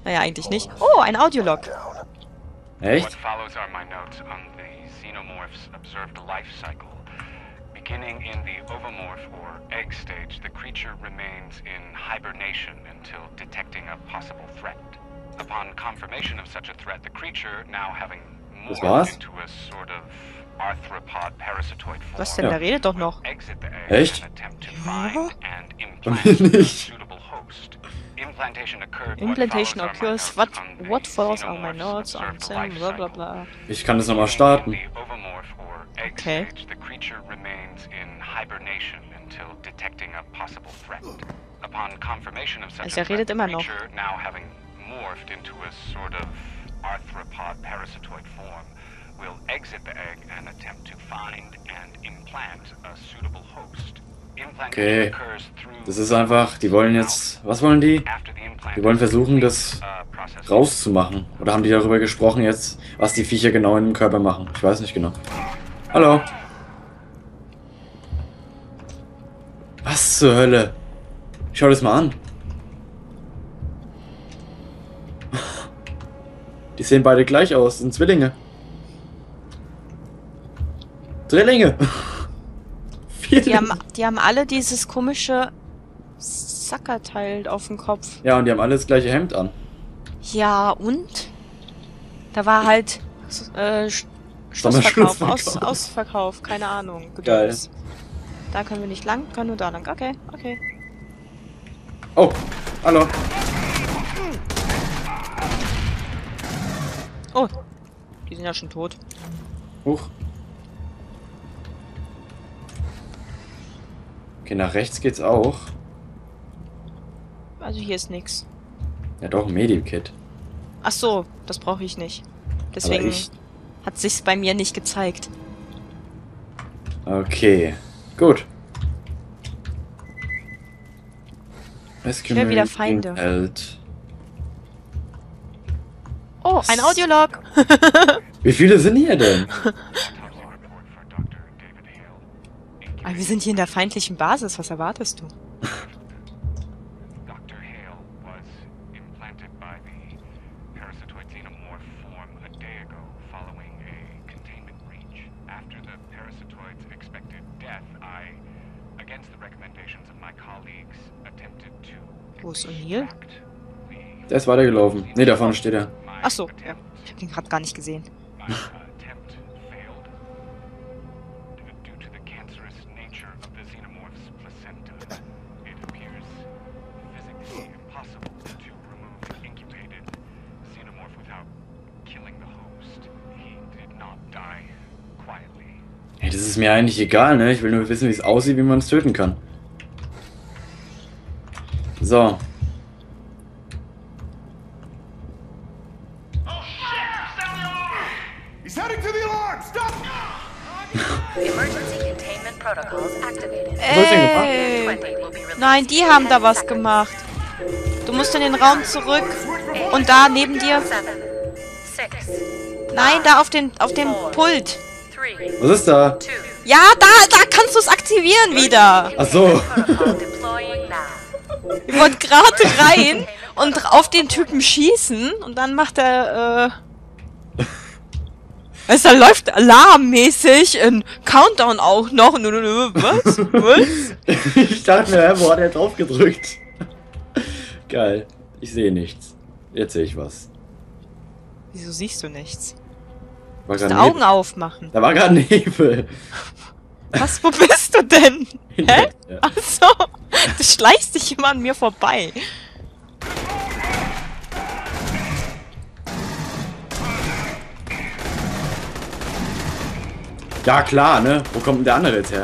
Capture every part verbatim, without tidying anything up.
Naja, eigentlich nicht. Oh, ein Audiolog. Echt? Beginning in the ovomorph or egg stage, the creature remains in hibernation until detecting a possible threat. Upon confirmation of such a threat, the creature, now having Das morphed war's? into a sort of arthropod parasitoid form, Was denn? Da redet doch noch. will exit the egg Echt? and attempt to Ja. find and Bei mir implant a nicht. suitable host. Implantation occurred. Implantation what follows occurs. are my What, notes on the what follows are my xenomorphs notes on observed Sam, life bla bla cycle. bla. Ich kann das nochmal starten. In the ovomorph or egg Okay. stage, the creature remains in hibernation until detecting a possible threat. Upon confirmation of such Also a er redet threat, immer the noch. creature, now having morphed into a sort of arthropod parasitoid form, will exit the egg and attempt to find and implant a suitable host. Okay. Das ist einfach, die wollen jetzt, was wollen die? Die wollen versuchen, das rauszumachen. Oder haben die darüber gesprochen jetzt, was die Viecher genau in dem Körper machen? Ich weiß nicht genau. Hallo. Was zur Hölle? Schau das mal an. Die sehen beide gleich aus, das sind Zwillinge. Drillinge. Die haben, die haben alle dieses komische Sackerteil auf dem Kopf. Ja, und die haben alle das gleiche Hemd an. Ja, und? Da war halt äh, Sommerschlussverkauf. Schlussverkauf, Aus, Ausverkauf, keine Ahnung. Geil. Gedöns. Da können wir nicht lang, können nur da lang. Okay, okay. Oh, hallo. Oh, die sind ja schon tot. Huch. Okay, nach rechts geht's auch. Also hier ist nix. Ja doch, ein Medikit. Ach so, das brauche ich nicht. Deswegen ich- hat sich's bei mir nicht gezeigt. Okay, gut. Ich höre wieder Feinde. Hält. Oh, ein Audiolog! Wie viele sind hier denn? Aber wir sind hier in der feindlichen Basis, was erwartest du? Doctor Hale was implanted by the parasitoid xenomorph form a day ago following a containment breach. After the parasitoid's expected death, I, against the recommendations of my colleagues, attempted to Wo ist O'Neill? extract the Der ist weitergelaufen. Ne, da vorne steht er. Ach so, ja. Ich hab den gerade gar nicht gesehen. My attempt failed due to the cancerous nature of the xenomorph's placenta. It appears physically impossible to remove the incubated xenomorph without killing the host. He did not die quietly. Hey, das ist mir eigentlich egal, ne? Ich will nur wissen, wie es aussieht, wie man es töten kann. So. He's heading to the alarm! Stop! Emergency containment protocols activated. Ey! twenty will be released Nein, die in haben da ten was seconds. gemacht. Du musst in den Raum zurück. Und da neben dir. Seven, six, Nein, da auf den auf dem Pult. three, Was ist da? two. Ja, da, da kannst du es aktivieren wieder. Ach so. Protocol deploying now. Ich wollte gerade rein und auf den Typen schießen und dann macht er, äh... Weißt du, da läuft alarmmäßig ein Countdown auch noch. Und du- du- du- Was? Was? Ich dachte mir, hä, wo hat er drauf gedrückt? Geil. Ich sehe nichts. Jetzt sehe ich was. Wieso siehst du nichts? War Du musst grad Augen Nebel. aufmachen. Da war gerade Nebel. Was, wo bist du denn? Hä? Ja. Ach so, du schleichst dich immer an mir vorbei. Ja klar, ne? Wo kommt denn der andere jetzt her?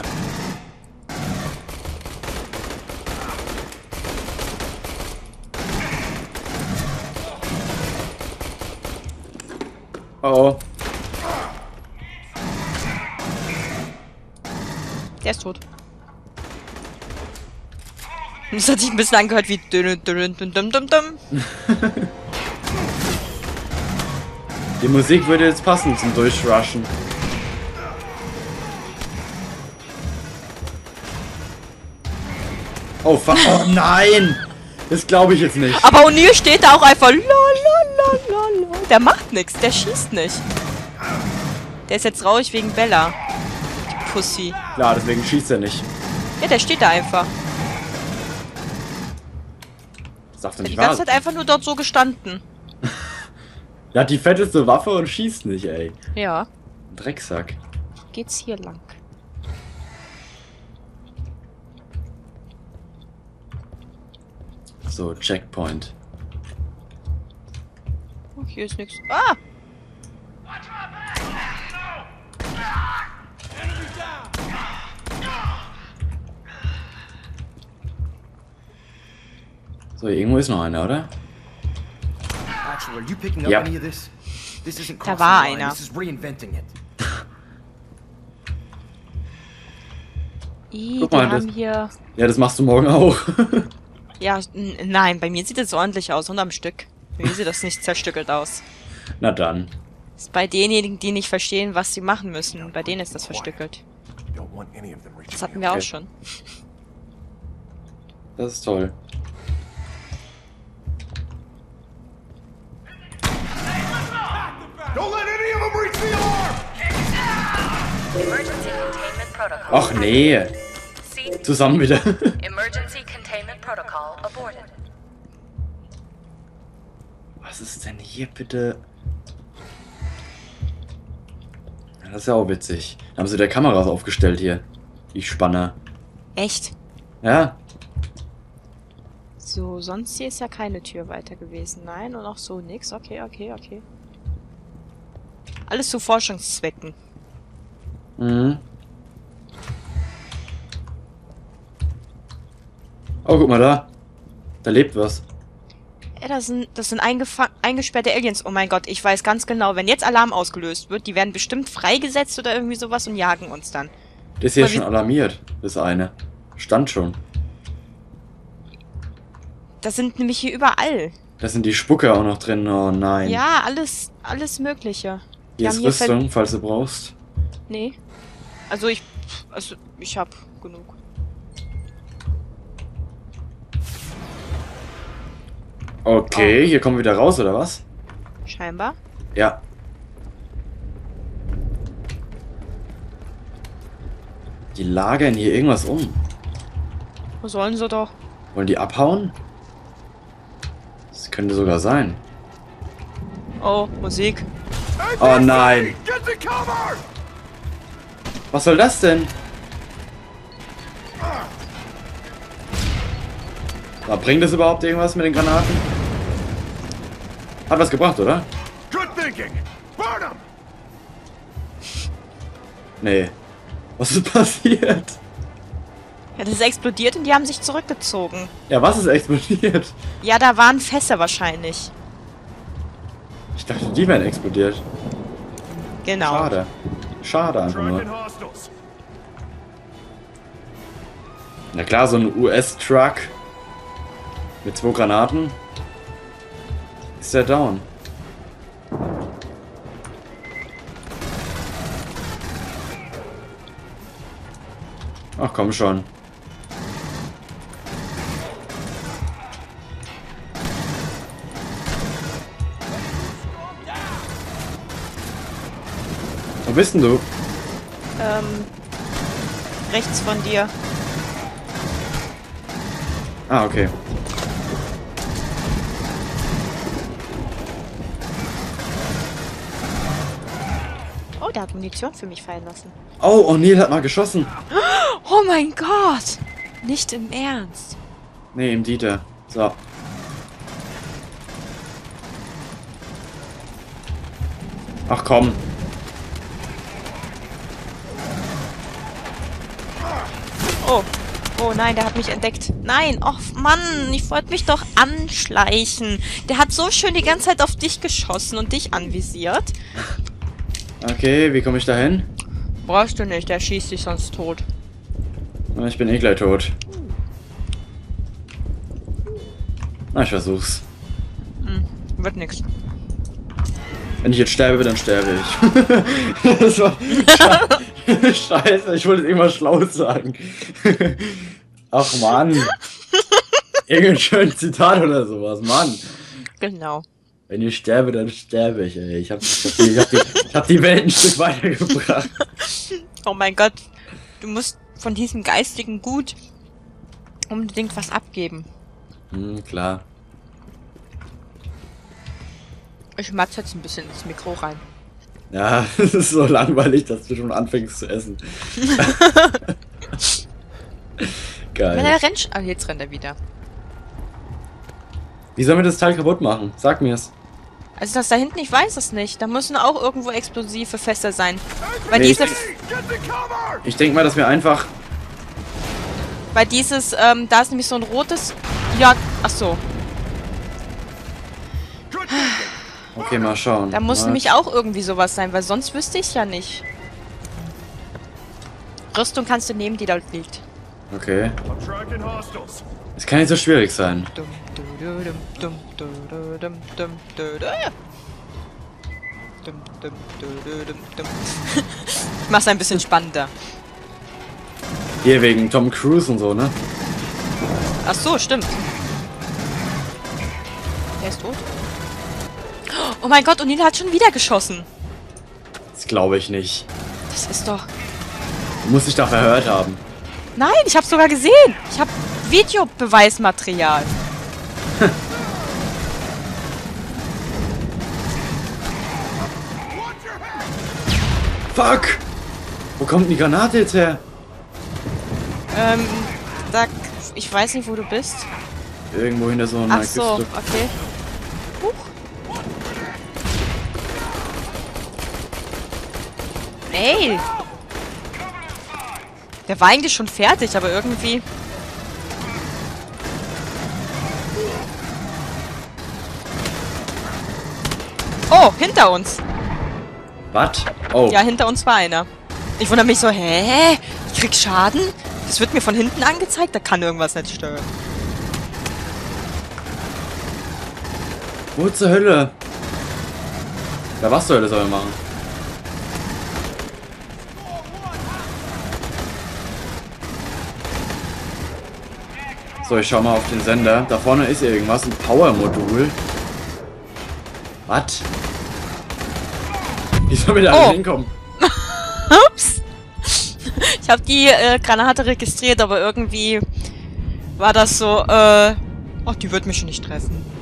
Oh oh. Der ist tot. Das hat sich ein bisschen angehört wie dünn, dünn, dünn, dünn, dünn, dünn. Die Musik würde jetzt passen zum Durchrushen. Oh fuck. Oh nein! Das glaube ich jetzt nicht. Aber O'Neill steht da auch einfach. Lalalala. Der macht nichts, der schießt nicht. Der ist jetzt traurig wegen Bella. Die Pussy. Klar, deswegen schießt er nicht. Ja, der steht da einfach. Das darf doch Die nicht ganze wahr Zeit sein. einfach nur dort so gestanden. Der hat die fetteste Waffe und schießt nicht, ey. Ja. Drecksack. Geht's hier lang? So, Checkpoint. Oh, hier ist nichts. Ah! So, irgendwo ist noch einer, oder? Actually, are you picking up Yep. any of this? This isn't Da crossing war the line, einer. This is reinventing it. Ih, Guck die mal, haben das- hier... Ja, das machst du morgen auch. Ja, n- nein, bei mir sieht es ordentlich aus und am Stück. Bei mir sieht das nicht zerstückelt aus. Na dann. Das ist bei denjenigen, die nicht verstehen, was sie machen müssen. Bei denen ist das verstückelt. Don't want any of them reaching Das hatten wir auch Okay. schon. Das ist toll. Don't let any of them reach the alarm! Emergency containment protocol. Ach nee. See, Zusammen wieder. emergency containment protocol aborted. Was ist denn hier bitte? Ja, das ist ja auch witzig. Da haben sie wieder Kameras aufgestellt hier. Die Spanner. Echt? Ja. So, sonst hier ist ja keine Tür weiter gewesen. Nein, und auch so nix. Okay, okay, okay. Alles zu Forschungszwecken. Mhm. Oh, guck mal da. Da lebt was. Ja, das sind, das sind eingefa- eingesperrte Aliens. Oh mein Gott, ich weiß ganz genau, wenn jetzt Alarm ausgelöst wird, die werden bestimmt freigesetzt oder irgendwie sowas und jagen uns dann. Der ist hier Aber wie- schon alarmiert. Das eine. Stand schon. Das sind nämlich hier überall. Da sind die Spucke auch noch drin. Oh nein. Ja, alles, alles Mögliche. Die Hier haben ist hier ver- Rüstung, falls du brauchst. Nee. Also ich, also ich hab genug. Okay, hier kommen wir wieder raus, oder was? Scheinbar. Ja. Die lagern hier irgendwas um. Wo sollen sie doch? Wollen die abhauen? Das könnte sogar sein. Oh, Musik. Oh nein. Get to cover! Was soll das denn? Na, bringt das überhaupt irgendwas mit den Granaten? Hat was gebracht, oder? Good thinking! Burn them! Nee. Was ist passiert? Ja, das ist explodiert und die haben sich zurückgezogen. Ja, was ist explodiert? Ja, da waren Fässer wahrscheinlich. Ich dachte, die wären explodiert. Genau. Schade. Schade einfach nur. Tracking hostiles. Na klar, so ein U S-Truck mit zwei Granaten ist der down. Ach komm schon. Wo bist denn du? Ähm, rechts von dir. Ah, okay. Oh, der hat Munition für mich fallen lassen. Oh, O'Neill hat mal geschossen. Oh mein Gott! Nicht im Ernst. Nee, im Dieter. So. Ach komm. Oh. Oh nein, der hat mich entdeckt. Nein, oh Mann, ich wollte mich doch anschleichen. Der hat so schön die ganze Zeit auf dich geschossen und dich anvisiert. Okay, wie komme ich da hin? Brauchst du nicht, der schießt dich sonst tot. Na, ich bin eh gleich tot. Na, ich versuch's. Hm, wird nix. Wenn ich jetzt sterbe, dann sterbe ich. Das war Sche- Scheiße, ich wollte irgendwas Schlaues sagen. Ach Mann. Irgendein schönes Zitat oder sowas, Mann. Genau. Wenn ich sterbe, dann sterbe ich, ey. Ich hab, ich hab, die, ich hab, die, ich hab die Welt ein Stück weitergebracht. Oh mein Gott. Du musst von diesem geistigen Gut unbedingt was abgeben. Hm, klar. Ich matze jetzt ein bisschen ins Mikro rein. Ja, es ist so langweilig, dass du schon anfängst zu essen. Geil. Wenn er rennt... Ah, jetzt rennt er wieder. Wie sollen wir das Teil kaputt machen? Sag mir's. Also das da hinten, ich weiß es nicht. Da müssen auch irgendwo explosive Fässer sein. Weil Nee, diese... ich- Get the cover! Ich denke mal, dass wir einfach... Weil dieses... Ähm, da ist nämlich so ein rotes... Ja, ach so. Good thinking. Okay, mal schauen. Da muss mal. nämlich auch irgendwie sowas sein, weil sonst wüsste ich ja nicht. Rüstung kannst du nehmen, die dort liegt. Okay. I'm tracking hostiles. Es kann nicht so schwierig sein. Dum, du, du, dum, dum, du, du, dum, dum, du, du. Dum, dum, du, du, dum, dum. Ich mach's ein bisschen spannender. Hier wegen Tom Cruise und so, ne? Ach so, stimmt. Der ist tot. Oh mein Gott, und ihn hat schon wieder geschossen. Das glaube ich nicht. Das ist doch... Du musst dich da verhört haben. Nein, ich hab's sogar gesehen. Ich hab Videobeweismaterial. Fuck! Wo kommt denn die Granate jetzt her? Ähm, da... Ich weiß nicht, wo du bist. Irgendwo hinter so einer Ach so, Kiste. okay. Huch. Ey! Der war eigentlich schon fertig, aber irgendwie... Oh, hinter uns! Was? Oh. Ja, hinter uns war einer. Ich wundere mich so, hä? Ich krieg Schaden? Das wird mir von hinten angezeigt? Da kann irgendwas nicht stimmen. Wo zur Hölle? Ja, was zur Hölle soll er machen? So, ich schau mal auf den Sender. Da vorne ist irgendwas, ein Power-Modul. Was? Wie soll wir da Oh. hinkommen? Ups! Ich habe die äh, Granate registriert, aber irgendwie war das so, äh... Oh, die wird mich nicht treffen.